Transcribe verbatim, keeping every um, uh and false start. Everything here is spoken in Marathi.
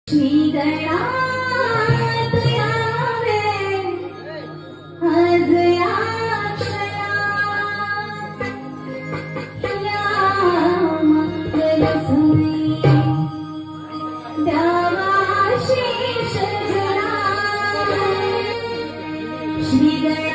श्री गणात यावे आज या क्षणात या मंगलसमयी द्यावा शीश जरा श्री